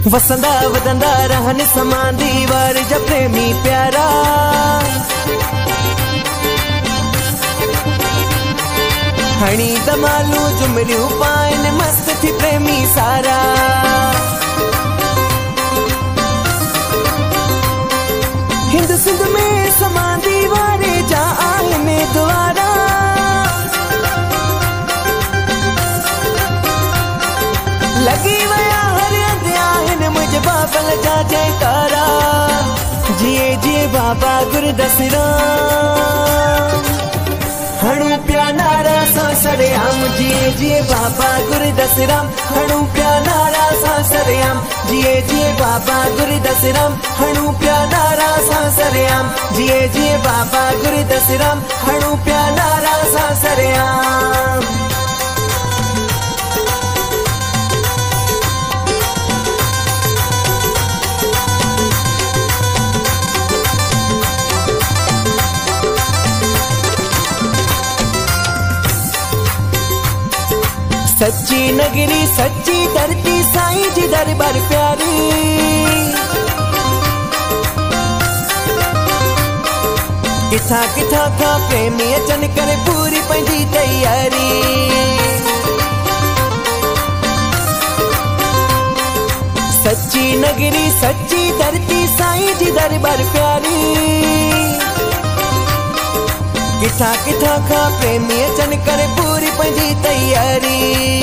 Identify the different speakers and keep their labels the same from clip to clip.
Speaker 1: वसंदा वदंदा रहन समा दीवार जब प्रेमी प्यारा। हणी दमालू जुमरियूं पाइन मस्त थी प्रेमी सारा। हिंद सिंध में समा दीवारे जा आहिनि द्वारा। लगी वया हर अंध आहिनि मुझे बाबल जा जयकारा। जिए जिए बाबा गुरदास राम हणू प्या नारा सा सरेआम। जिए जिए बाबा गुरदास राम हणू प्या नारा सा सरेआम। जिए जिए बाबा गुरदास राम हणू प्या नारा सा सरेआम। जिए जिए बाबा गुरदास राम हणू प्या नारा सा सरेआम। सच्ची नगरी सच्ची धरती साईं जी दरबार प्यारी। किथा किथा था प्रेमी अचन करे पूरी पंहिंजी तैयारी। सच्ची नगरी सच्ची धरती साईं जी दरबार प्यारी। किथा किथा खा प्रेमी अचन करे पूरी पंहिंजी तैयारी।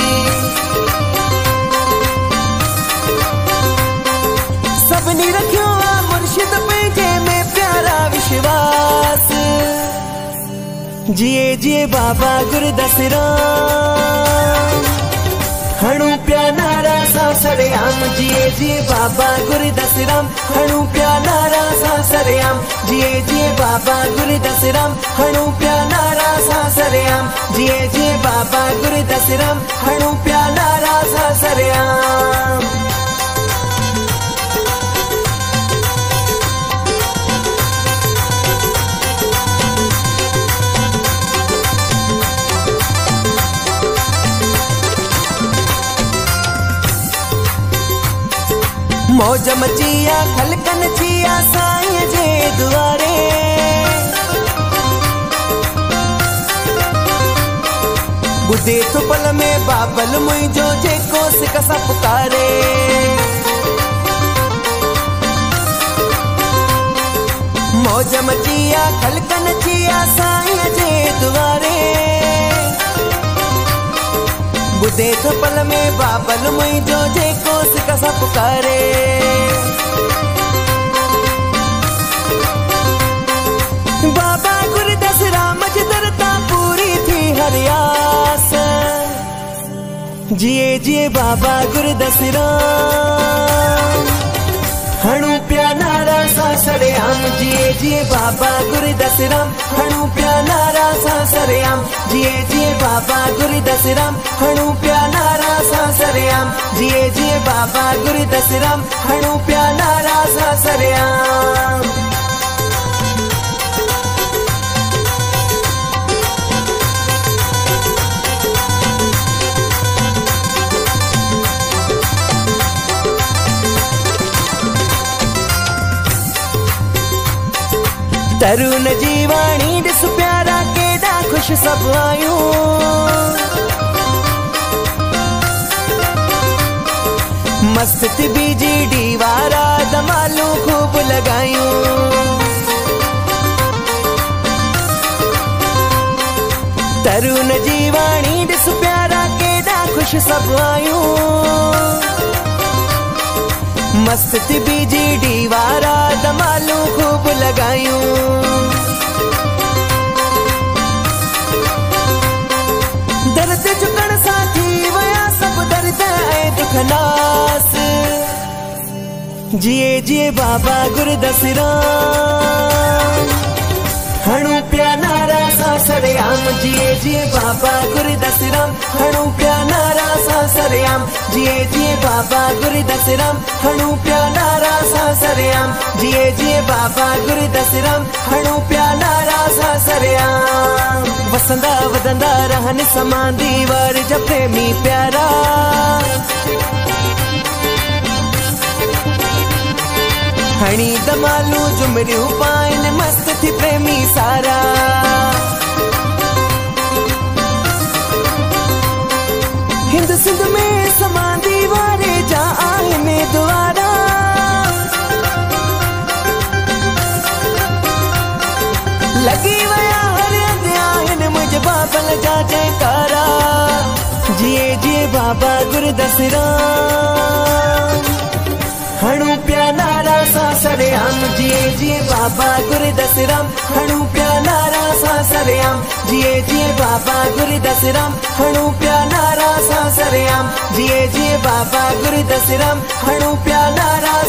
Speaker 1: सभिनी रखियो आ मुर्शिद पंहिंजे में प्यारा विश्वास। जिए जिए बाबा गुरदास राम हणू प्या नारा सा सरेआम। जिए जिए बाबा गुरदास राम हणू प्या नारा सा सरेआम। जिए जिए बाबा गुरदास राम हणू प्या नारा सा सरेआम। जिए जिए बाबा गुरदास राम हणू प्या नारा सा सरेआम। मौज मचिया खलकन चिया साईं जे दुआरे। बुधे तो पल में बाबल मुझो जेको सिक सा पुकारे। मौज मचिया खलकन चिया साईं जे दुआरे। बुधे तो पल में बाबल मुझो जेको सिक सा पुकारे। बाबा गुरदास राम जी दरता पूरी थी हर आस। जिए जिए बाबा गुरदास राम हणू प्या नारा सा सरेआम। जिए जिए बाबा गुरदास राम हणू प्या नारा सा सरेआम। जिए जिए बाबा गुरदास राम हणू प्या नारा सा सरेआम। जिए जिए बाबा गुरदास राम हणू प्या नारा सा सरेआम। तरुण जीवाणी ॾिस प्यारा केॾा खुश सभु आयूं। मस्त थी बीजी दीवारा दमालू खूब लगायूं। तरुण जीवाणी ॾिस प्यारा केॾा खुश सभु आयूं। मस्त थी बीजी दीवारा दमालू खूब लगायूं। दर्द झुकण साथी वया सब दर्द ऐं दुख नास। जिए जिए बाबा गुरदास राम हणू प्या नारा सा सरेआम। जिए जिए बाबा गुरदास राम हणू प्या नारा सा सरेआम। जिए जिए बाबा गुरदास राम हणू प्या नारा सा सरेआम। जिए जिए बाबा गुरदास राम हणू प्या नारा सा सरेआम। वसंदा वदंदा रहन समा दीवार जब प्रेमी प्यारा। हणी दमालू जुमरियूं पाइन मस्त थी प्रेमी सारा। हिंद सिंध में समांदी वारे जा आहिनि द्वारा। लगी वया हर हंध आहिनि मुंहिंजे बाबल जा जयकारा। जिए जिए बाबा गुरदास राम, हणू पिया नारा सा सरेआम। जिए जिए बाबा गुरदास राम, हणू पिया नारा सा सरेआम। जिए जिए बाबा गुरदास राम, हणू पिया नारा सा सरेआम। जिए जिए बाबा गुरदास राम, हणू पिया नारा